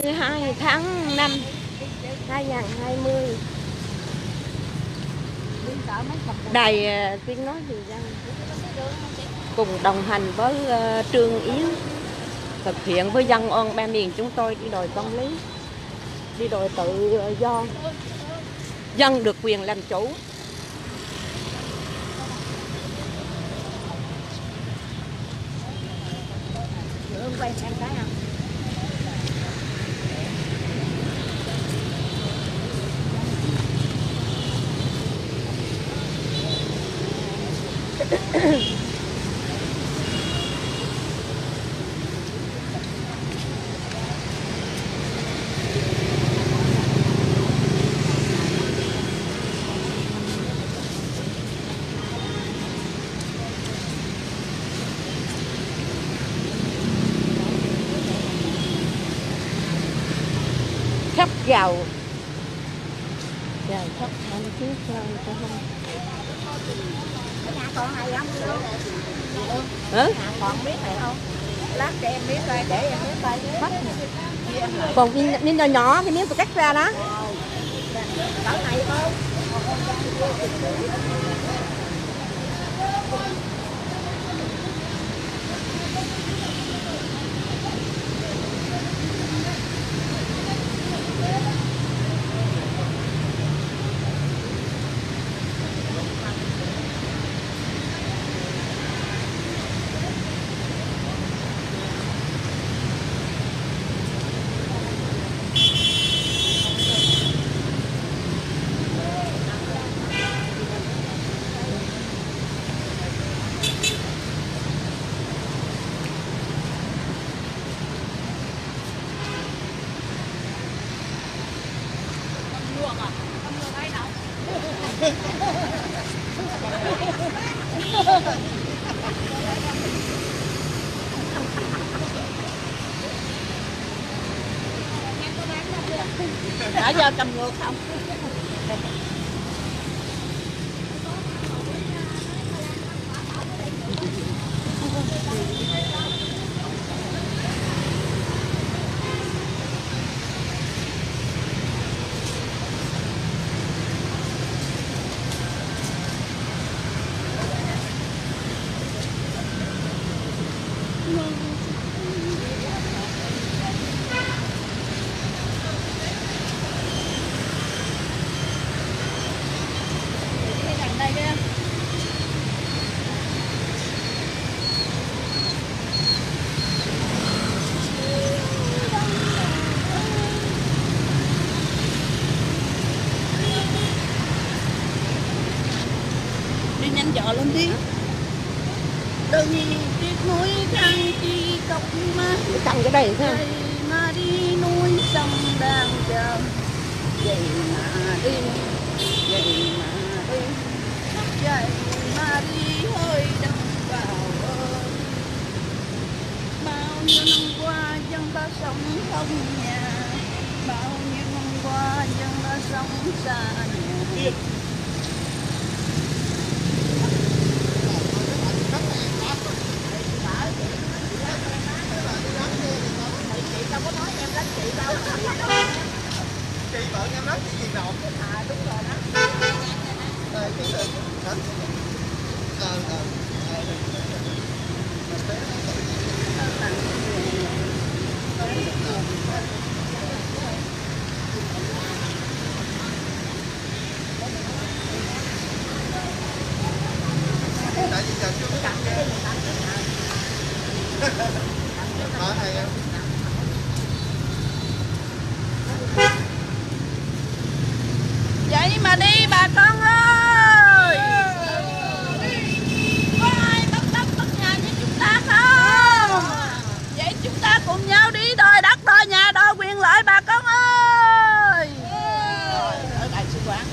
2 tháng 5 2020. Đài Tiếng Nói Vì Dân cùng đồng hành với Trương Yến thực hiện với dân oan ba miền chúng tôi đi đòi công lý, đi đòi tự do, dân được quyền làm chủ. Quay em cái không? Khắp gạo khắp anh chiếc lên cho không. Nhà còn này không? Hả? Còn biết này không? Lát cho em biết coi, để em biết coi. Còn miếng nhỏ nhỏ, cái miếng tôi cắt ra đó. Cỡ này không? Đã do cầm ngược không? Nhanh chợ lên đi. Đừng tiếc nuối khăn chi cọc má. Cầm cái đây sao? Mà đi nuôi sông đang chờ. Vậy mà đi, vậy mà đi, vậy mà đi hơi đâm vào ơi. Bao nhiêu năm qua dân ta sống không nhà, bao nhiêu năm qua dân ta sống xa nhà. Chị bận em lắm chị gì đâu. À đúng rồi đó. Đây cái gì? Hả? Tại vì giờ chưa có cạnh em. Hay em. Vậy mà đi bà con ơi. Có ai bắt đất bắt nhà với chúng ta không? Vậy chúng ta cùng nhau đi đòi đất đòi nhà đòi quyền lợi bà con ơi. Ở đại sứ quán.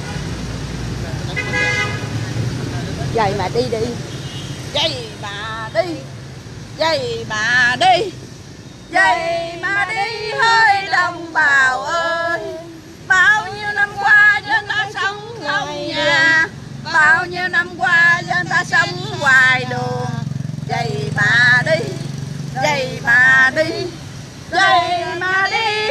Vậy mà đi đi. Vậy mà đi. Vậy mà đi. Vậy mà đi hơi đồng bào ơi. Bao nhiêu năm qua dân ta sống không nhà, bao nhiêu năm qua dân ta sống ngoài đường. Vậy mà đi, vậy mà đi, vậy mà đi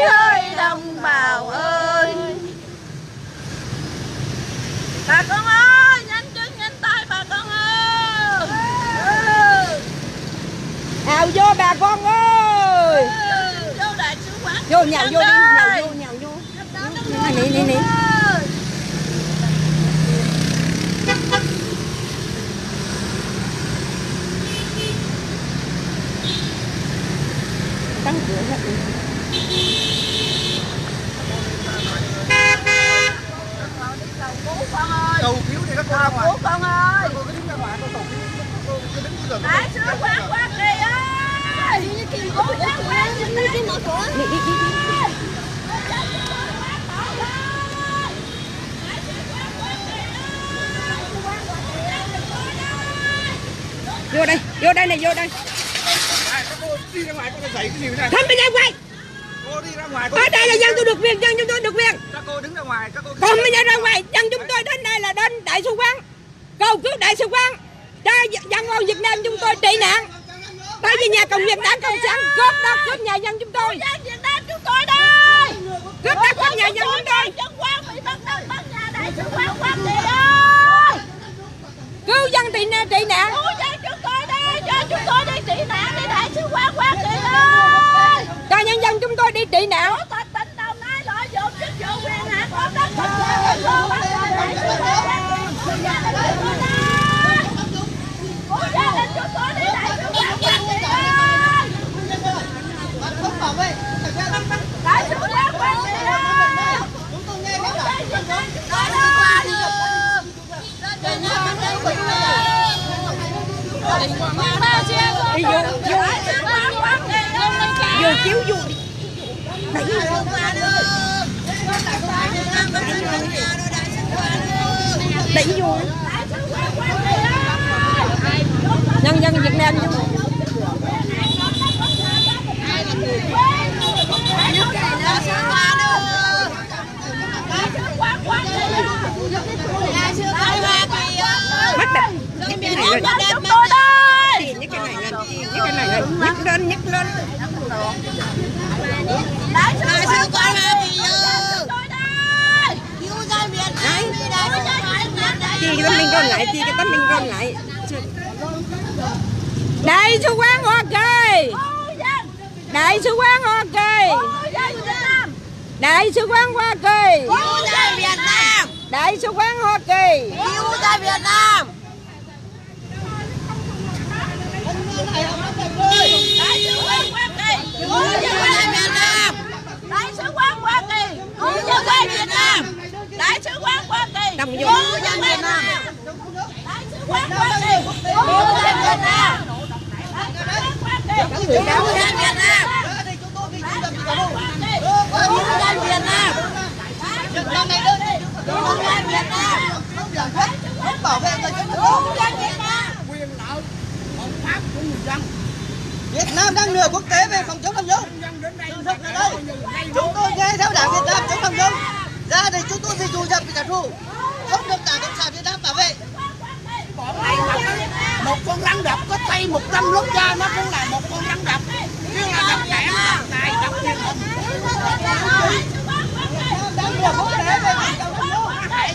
Vô nhào vô đi, nhào vô. Nè. Đóng cửa hết đi. Cầu cứu thì các cô ra ngoài. Con ơi. Cô cứ đứng ra ngoài, cô đứng dưới Đại sứ quán Hoa Kỳ ơi. Cô dám quán đi mở cửa. Đi. Vô đây này, vô đây. Các cô đi ra ngoài, cô đã dạy cái gì này? Không bây giờ quay. Cô đi ra ngoài. Ở đây là dân tôi được quyền, dân chúng tôi được quyền. Các cô đứng ra ngoài, các cô. Còn bây giờ ra ngoài, dân chúng tôi đến đây là đến đại sứ quán. Cầu cứu đại sứ quán cho dân ông Việt Nam chúng tôi trị nạn. Tới về nhà Cộng Việt Đảng Cộng sản cướp đất cướp nhà dân chúng tôi. Dân Việt Nam chúng tôi đây. Cướp đất cướp nhà dân chúng tôi. Dân quan bị bắt đất bắt nhà đại sứ quán Hoa Kỳ ơi. Cứu dân trị nạn. Cứu dân chúng tôi đây, cho chúng tôi đi trị nạn đi đại sứ quán Hoa Kỳ ơi. Cho nhân dân chúng tôi đi trị nạn. Chủ tịch tỉnh Đồng Nai lợi dụng chức vụ quyền hạn của đất quốc gia của bắt nhà đại sứ quán của gia đình chúng tôi đi đại sứ quán Hoa Kỳ ơi. Đại sứ quán Hoa Kỳ ơi. Chúng tôi nghe các bạn. Đi vô. Vô chiếu vô. Đẩy vô. Nhân dân Việt Nam vô. Bắt đặt. Cái này lên. Chúng tôi đây. Nhấc cái này lên. Nhấc lên. Đại sứ quán Hoa Kỳ ơi. Cứu dân Việt Nam đi đại sứ quán Hoa Kỳ. Chia cái tấm liên con lại, Đại sứ quán Hoa Kỳ. Đại sứ quán Hoa Kỳ. Đại sứ quán Hoa Kỳ. Cứu dân Việt Nam. Đại sứ quán Hoa Kỳ. Cứu dân Việt Nam. Đại sứ quán Hoa Kỳ. Cứu dân Việt Nam. Đại sứ quán Hoa Kỳ. Cứu dân Việt Nam. Đại sứ quán Hoa Kỳ. Cứu dân Việt Nam. Đại sứ quán Hoa Kỳ. Cứu dân Việt Nam. Cứu dân Việt Nam. Cứu dân Việt Nam. Cứu dân Việt Nam. Bảo vệ người dân. Cứu dân Việt Nam. Quyền lợi hợp pháp của người dân. Việt Nam đang lừa quốc tế về phòng chống tham nhũng. Chúng tôi nghe theo Đảng Việt Nam chống tham nhũng. Ra đây chúng tôi vì thù dập vì trả thù. Không được Đảng Cộng sản Việt Nam bảo vệ. Bọn này mà một con rắn độc có tay 100 lúc ra nó cũng là một con rắn độc. Chứ là độc kẻ, độc tài, độc thiên hình. Đang lừa quốc tế về phòng chống tham nhũng.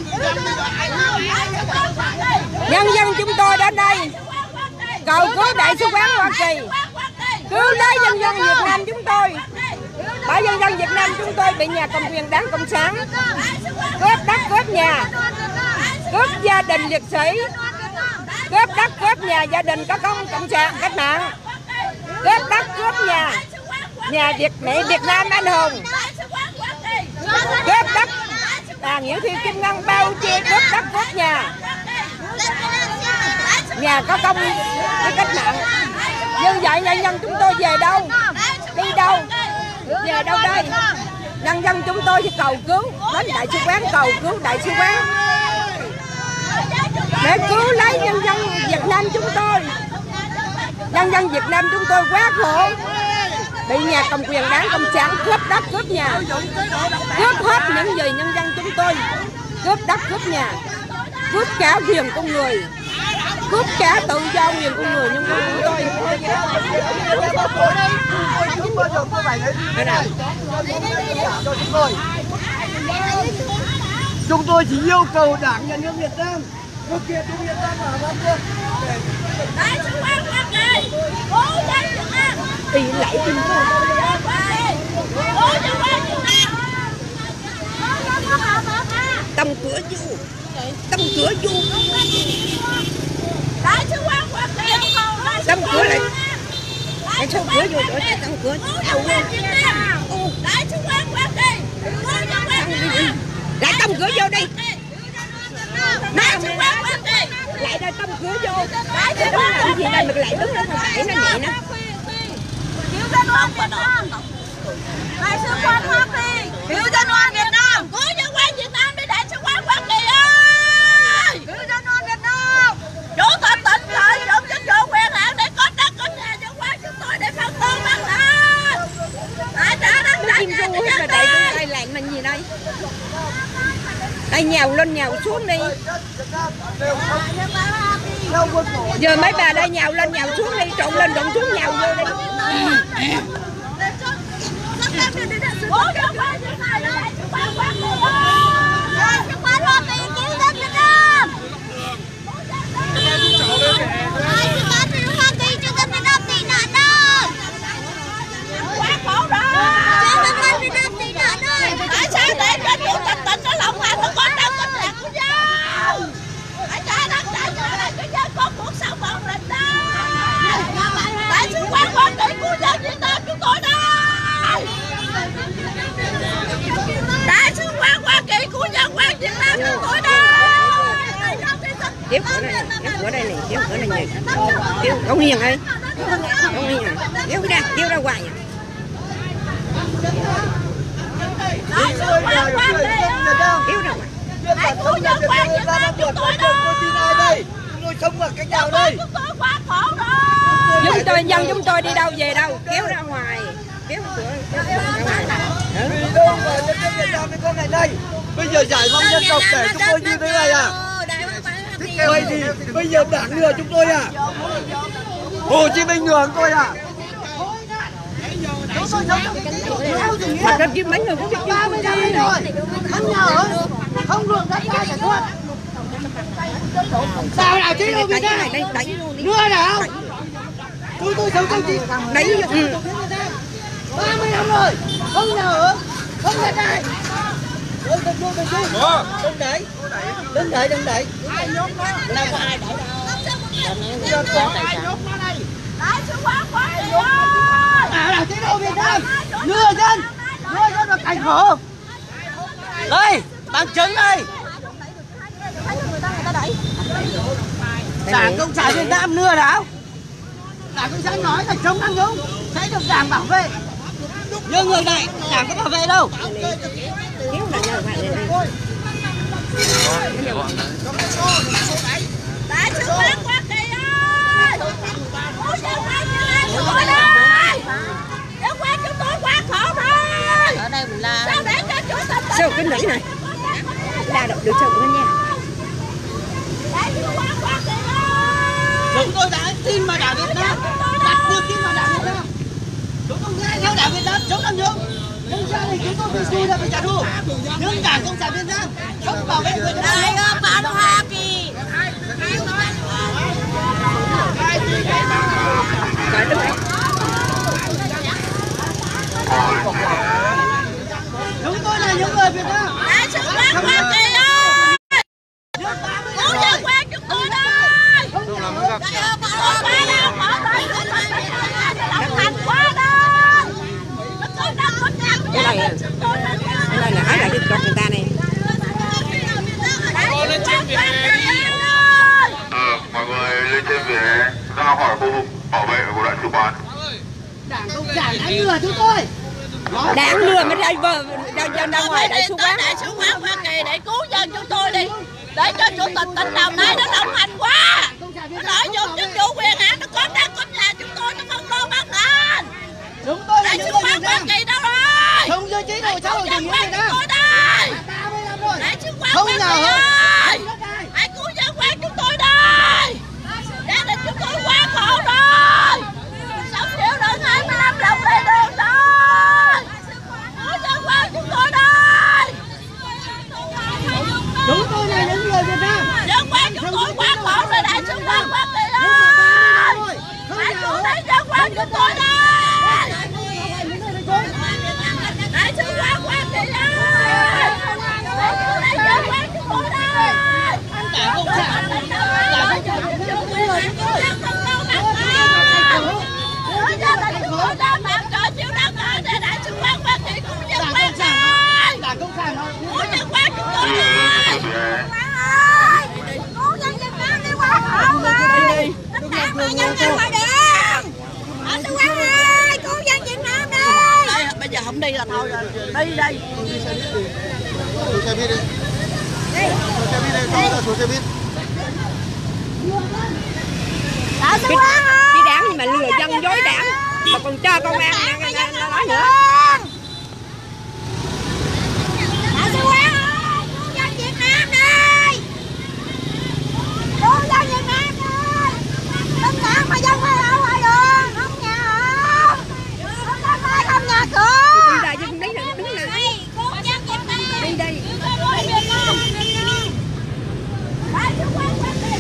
Nhân dân chúng tôi đến đây cầu cứu đại sứ quán Hoa Kỳ cứu lấy nhân dân Việt Nam chúng tôi, bởi nhân dân Việt Nam chúng tôi bị nhà cầm quyền Đảng Cộng sản cướp đất cướp nhà, cướp gia đình liệt sĩ, cướp đất cướp nhà gia đình có công cộng sản cách mạng, cướp đất cướp nhà mẹ Việt Nam anh hùng, cướp đất Nguyễn Thị Kim Ngân bao che cướp đất cướp nhà có công với cách mạng. Như vậy nhân dân chúng tôi về đâu, đi đâu, về đâu đây? Nhân dân chúng tôi sẽ cầu cứu đến đại sứ quán, cầu cứu đại sứ quán để cứu lấy nhân dân Việt Nam chúng tôi. Nhân dân Việt Nam chúng tôi quá khổ, bị nhà cầm quyền Đảng Cộng sản cướp đất cướp nhà, cướp hết những gì nhân dân chúng tôi, cướp đất cướp nhà, cướp cả quyền con người, cướp cả tự do quyền con người nhân dân chúng tôi. Chúng tôi chỉ yêu cầu Đảng Nhà nước Việt Nam thực hiện Việt Nam và Hoa Kỳ. Đại sứ quán Hoa Kỳ cứu dân Việt Nam. Đi lại tin tôi. Cứu dân cửa. Đại sứ quán Hoa Kỳ, cứu dân Hoa Kỳ. Lại tông cửa vô đi. Đại sứ quán Hoa Kỳ. Lại đây tông cửa vô. Đại sứ quán Hoa Kỳ. Gì đây mà lại đứng đó mà đẩy nó nhẹ nó. Cứu dân Hoa Việt Nam. Đại sứ quán Hoa Kỳ, cứu dân Hoa Việt Nam. Cứu dân Hoa Việt Nam đi đại sứ quán Hoa Kỳ ơi. Cứu dân Hoa Việt Nam. Chủ tịch tỉnh lợi dụng chức vụ quyền hạn để có đất có nhà dân Hoa chúng tôi để phân công bắt lại. Tại trả đất trả nhà cho dân tôi. Đây lạnh mình gì đây? Đây nhào lên nhào xuống đi. Giờ mấy bà đây nhào lên nhào xuống đi, trộn lên trộn xuống nhào vô đi. Bố cho qua như này là đại sứ quán Hoa Kỳ ơi. Đại sứ quán Hoa Kỳ cứu dân Việt Nam. Đại sứ quán Hoa Kỳ cho dân Việt Nam tị nạn ơi. Quá khổ rồi. Cho dân Việt Nam tị nạn ơi. Tại sao để cho chủ tịch tỉnh nó lòng hành nó có đất có nhà của dân? Tại sao đất trả cho này cho dân có cuộc sống ổn định đây? Đại sứ quán Hoa Kỳ cứu dân Việt Nam chúng tôi đây. Đại sứ quán Hoa Kỳ của dân Hoa Việt Nam chúng tôi đây. Tiếp cửa đây này, tiếp cửa đây này, tiếp cửa này này. Tiếp, không hiền ơi. Không hiền à. Tiếp ra ngoài. Đại sứ quán Hoa Kỳ ơi. Tiếp ra ngoài. Hãy cứu dân Hoa Việt Nam chúng tôi đây. Tôi sống ở cách nào đây? Chúng tôi quá khổ rồi. Dân chúng tôi đi đâu về đâu, kéo ra ngoài. Kéo cửa ra ngoài. Vì đâu mà nhân dân Việt Nam mới có ngày nay. Bây giờ giải phóng dân tộc để chúng tôi như thế này à? Thích cái gì? Bây giờ đảng lừa chúng tôi à? Hồ Chí Minh lừa chúng tôi à? Mà đất chứ mấy người có biết chứ không rồi. Không nhờ. Không được đất đai sản xuất. Sao nào chứ đâu Việt Nam? đây đẩy luôn đi. Đưa nào? Tôi sống trong gì? Đẩy vô. 30 năm rồi. Không nhờ. Không đất đai. Đừng đẩy. Đừng đẩy, đừng đẩy. Đâu có ai đẩy đâu. Đại sứ quán Hoa Kỳ ơi. Là chế độ Việt Nam. Lừa dân là cảnh khổ. Đây, bằng chứng đây. Đảng Cộng sản Việt Nam lừa đảo. Đảng Cộng sản nói là chống tham nhũng sẽ được Đảng bảo vệ. Nhưng người này Đảng có bảo vệ đâu. Kéo là nhờ phải lên đi. Đại sứ quán Hoa Kỳ ơi. Cứu dân Hoa Việt Nam chúng tôi đây. Dân Hoa chúng tôi quá khổ rồi. Ở đây mình la. Sao để cho chủ tịch Sao cái nãy này? La được sao nữa nha. Đại sứ quán Hoa Kỳ ơi. Chúng tôi đã tin vào Đảng Việt Nam, đặt niềm tin vào Đảng Việt Nam. Chúng tôi nghe theo Đảng Việt Nam chống tham nhũng. Nhưng ra thì chúng tôi bị xui ra phải trả thù. Nhưng Đảng Cộng sản Việt Nam không bảo vệ người dân. Đại sứ quán Hoa Kỳ. Chúng tôi là những người Việt Nam. Đại sứ quán Hoa Kỳ ơi. Cứu dân Hoa chúng tôi đây. Tôi qua đâu mở đây. Đồng hành quá đây. Tôi đang có nhà của Cái này gia đình chúng tôi đây. cái này là ai đã đi cọc người ta này. Đại sứ quán Hoa Kỳ ơi. Mọi người lên trên vỉa hè ra khỏi khu vực bảo vệ của đại sứ quán. Đảng Cộng sản đã lừa chúng tôi. Đảng lừa mới ra ngoài đại sứ quán. Đại sứ quán Hoa Kỳ để cứu dân chúng tôi đi. Để cho chủ tịch tỉnh Đồng Nai nó đồng hành quá. Nó lợi dụng chức vụ quyền hạn nó có đất có nhà chúng tôi nó không lo bắt lên. Chúng tôi là Đại những sứ người quán Việt Hoa Nam. Kỳ đâu rồi? Không dưới chế độ xã hội chủ nghĩa Việt Nam. Tôi đây. 30 năm rồi. Đại sứ quán Không Hoa nào Kỳ hết. ơi. Hãy cứu dân quán chúng tôi đây. Gia đình chúng tôi quá khổ rồi. Sống chịu đựng 25 đồng lề đường rồi. Cứu dân quán chúng tôi đây. Chúng tôi là những người Việt Nam. Dân quán chúng tôi quá khổ rồi. Đại sứ quán Hoa Kỳ ơi. Hãy cứu lấy dân quán chúng tôi đây. Đại sứ quán Hoa Kỳ ơi. Hãy cứu lấy dân quán chúng tôi đây. Đảng Cộng sản. Gia đình chúng tôi đang làm cho Đi đây. Xuống xe buýt đi. Xuống xe buýt đi, cho ta xuống xe buýt. Cái đảng gì mà lừa dân dối đảng mà còn cho công an nó nói nữa. Đại sứ quán ơi, cứu dân Việt Nam đi. Cứu dân Việt Nam đi. Tất cả mà dân phải ở ngoài đường, không nhà ở. Không có ai, không nhà cửa. Đi đây chứ cũng đứng này. Cứu dân Việt Nam. Đi đây. Đại sứ quán Việt Nam.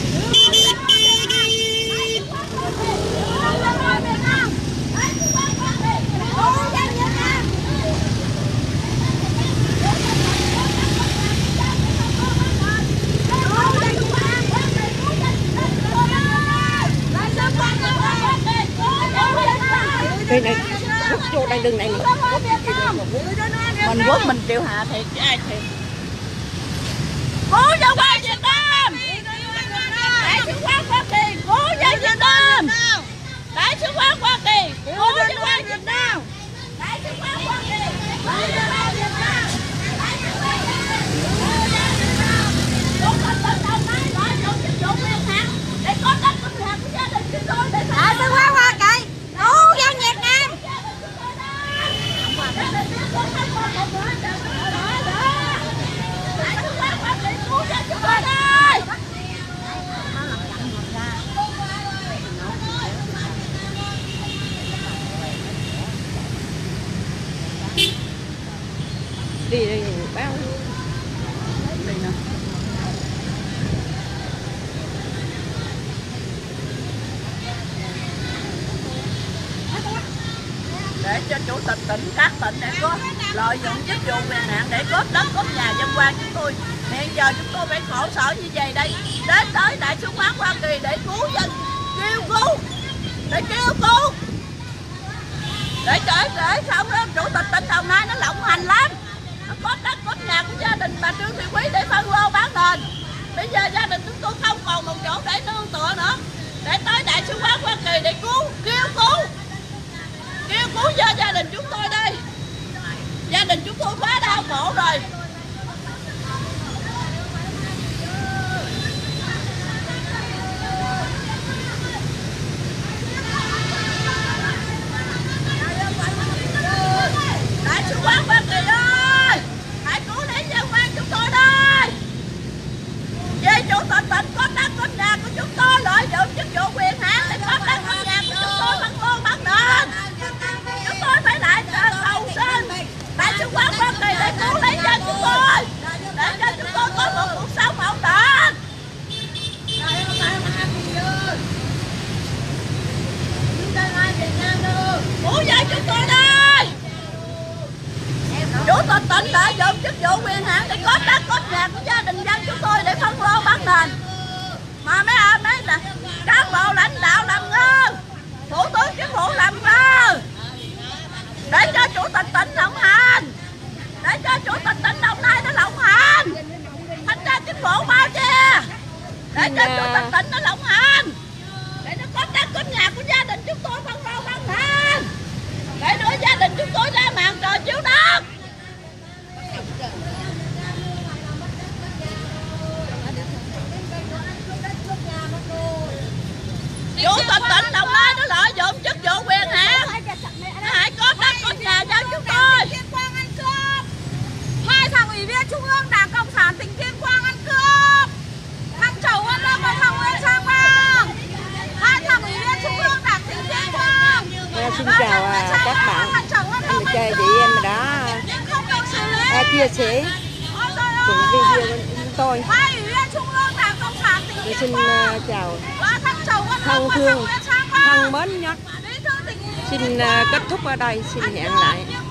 Đây này, rút vô đây đường này nè. Mình quốc mình chịu hạ thiệt chứ ai thiệt. Cứu dân Việt Nam. Đại sứ quán Hoa Kỳ cứu dân Việt Nam. Đại sứ quán Hoa Kỳ cứu dân Việt Nam. Đại sứ quán Hoa Kỳ cứu dân Việt Nam. Đại sứ quán Hoa Kỳ cứu dân Việt Nam. Chúng ta cần đồng nai lợi dụng chức vụ quyền hạn để có đất công nhà của gia đình chúng tôi để đại sứ quán Hoa Kỳ cứu dân Việt Nam. Đại sứ quán Hoa Kỳ cứu dân chúng tôi đây. Đi đây báo. Đây nè. Để cho chủ tịch tỉnh, các tỉnh để có lợi dụng chức vụ quyền hạn để cướp đất cướp nhà dân qua chúng tôi. Hiện giờ chúng tôi phải khổ sở như vậy đây, đến tới đại sứ quán Hoa Kỳ để cứu dân, kêu cứu, để kêu cứu, để xong đó chủ tịch tỉnh Đồng Nai nó lộng hành lắm, nó cướp đất cướp nhà của gia đình bà Trương Thị Quý để phân lô bán nền. Bây giờ gia đình chúng tôi không còn một chỗ để nương tựa nữa, để tới đại sứ quán Hoa Kỳ để cứu, kêu cứu cho gia đình chúng tôi đây. Gia đình chúng tôi quá đau khổ rồi. Đại sứ quán Hoa Kỳ ơi, hãy cứu để dân quan chúng tôi đây. Vì chủ tịch tỉnh có đất có nhà của chúng tôi lợi dụng chức vụ quyền hạn để có đất có nhà của chúng tôi bằng lô bằng nền. Chúng tôi phải lại cầu xin đại sứ quán Hoa Kỳ để cứu lấy dân chúng tôi, để cho chúng tôi có một cuộc sống ổn định. Cứu dân chúng tôi đây. Chủ tịch tỉnh lợi dụng chức vụ quyền hạn để có đất có nhà của gia đình dân chúng tôi để phân lô bán nền. Mà mấy là cán bộ lãnh đạo làm ngơ, thủ tướng chính phủ làm ngơ, để cho chủ tịch tỉnh lộng hành, để cho chủ tịch tỉnh Đồng Nai nó lộng hành, thanh tra chính phủ bao che, để cho chủ tịch tỉnh nó lộng hành, để nó có đất có nhà của gia đình chúng tôi phân lô bán nền, để đưa gia đình chúng tôi ra màn trời chiếu đất. Chủ tịch tỉnh Đồng Nai nó lợi dụng chức vụ quyền hạn, nó hãy có đất có nhà dân chúng tôi. Hai thằng ủy viên Trung ương Đảng Cộng sản tỉnh Tuyên Quang ăn cướp. Thằng Chẩu Văn Lâm và thằng Nguyễn Sang Vang. Hai thằng ủy viên Trung ương Đảng tỉnh Tuyên Quang. Xin chào các bạn, xin chào chị em đã chia sẻ cùng video của chúng tôi. Hai ủy viên Trung ương Đảng Cộng sản tỉnh Tôi Tuyên xin Quang. chào Và thằng Chẩu Văn Lâm thân và thằng thương, Nguyễn Sang Vang. thân mến nhất. Xin kết thúc ở đây, xin hẹn lại.